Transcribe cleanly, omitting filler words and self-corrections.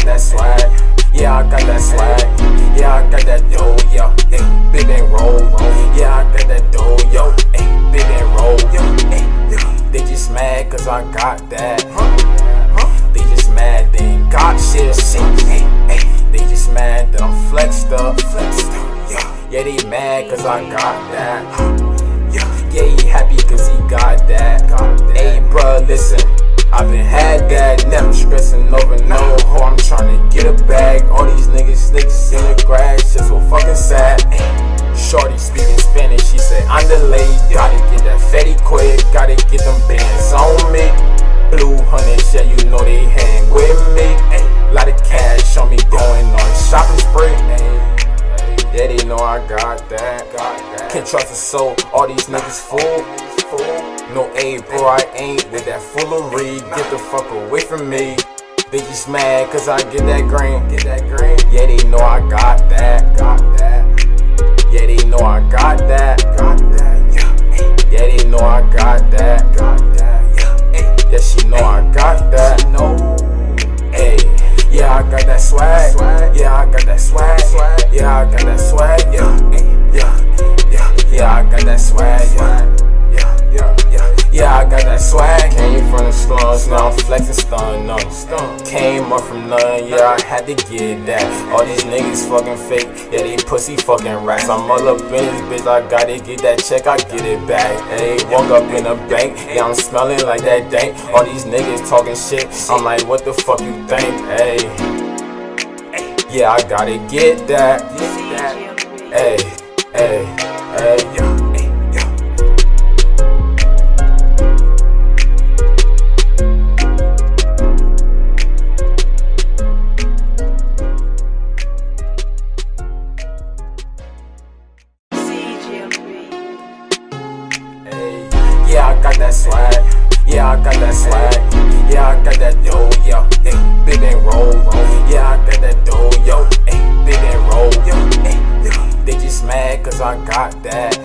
that swag. Yeah, I got that swag. Yeah, I got that dough, yo. Ay, big and roll. Yeah, I got that dough, yo. Ay, big and roll. They just mad cause I got that. They just mad they ain't got shit. They just mad that I'm flexed up. Yeah, they mad cause I got that. Yeah, he happy cause he got that. Hey, bruh, listen. I been had that, never stressing over no hoe. I'm tryna get a bag. All these niggas snakes in the grass, just so fucking sad. Shorty speaking Spanish, she said I'm delayed. Gotta get that fatty quick, gotta get them bands on me. Blue hunters, yeah, you know they hang with me. Lot of cash on me going on a shopping spree. Yeah, they know I got that. Can't trust a soul, all these niggas fool. No A, bro, I ain't with that foolery. Get the fuck away from me. They just mad cause I get that green. Yeah, they know I got that. Yeah, they know I got that. Yeah, they know I got that. Yeah, she know I got that. Hey, yeah, I got that swag. Yeah, I got that swag. Yeah, I got that swag. Yeah, I got that swag. Yeah, I got that swag. Came from the slums, now I'm flexing, stun up. Came up from nothing, yeah, I had to get that. All these niggas fucking fake, yeah, they pussy fucking rats. I'm all up in this bitch, I gotta get that check, I get it back. Hey, walk up in a bank, yeah, I'm smelling like that dank. All these niggas talking shit, I'm like, what the fuck you think? Hey, yeah, I gotta get that. Hey, yeah. Yeah, I got that swag. Yeah, I got that swag. Yeah, I got that dough, yo. Ay, big and roll. Yeah, I got that dough, yo. Ay, big and roll. They just mad cause I got that.